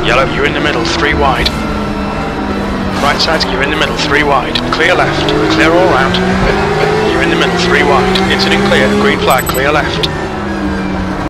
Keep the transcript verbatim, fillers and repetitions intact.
Yellow, you're in the middle, three wide. Right side, you're in the middle, three wide. Clear left, clear all round. You're in the middle, three wide. Incident clear, green flag, clear left.